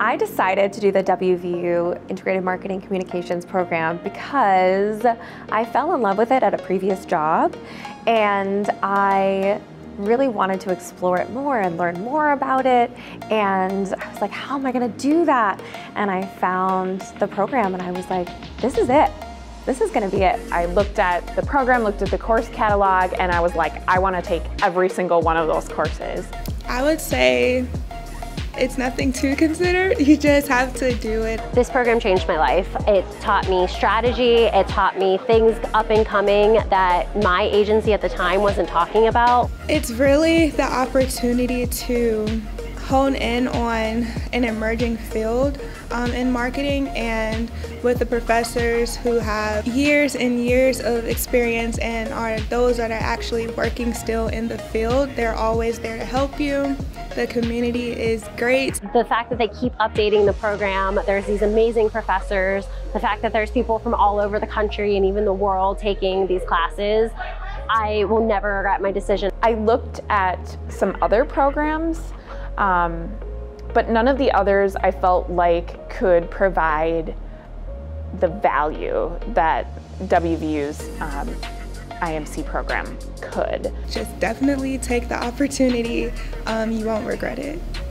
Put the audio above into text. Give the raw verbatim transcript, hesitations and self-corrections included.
I decided to do the W V U Integrated Marketing Communications program because I fell in love with it at a previous job, and I really wanted to explore it more and learn more about it. And I was like, how am I gonna do that? And I found the program and I was like, this is it. This is gonna be it. I looked at the program, looked at the course catalog, and I was like, I wanna take every single one of those courses. I would say it's nothing to consider. You just have to do it. This program changed my life. It taught me strategy. It taught me things up and coming that my agency at the time wasn't talking about. It's really the opportunity to hone in on an emerging field um, in marketing, and with the professors who have years and years of experience and are those that are actually working still in the field. They're always there to help you. The community is great. The fact that they keep updating the program, there's these amazing professors, the fact that there's people from all over the country and even the world taking these classes, I will never regret my decision. I looked at some other programs, um, but none of the others I felt like could provide the value that W V U's um, I M C program could. Just definitely take the opportunity. Um, you won't regret it.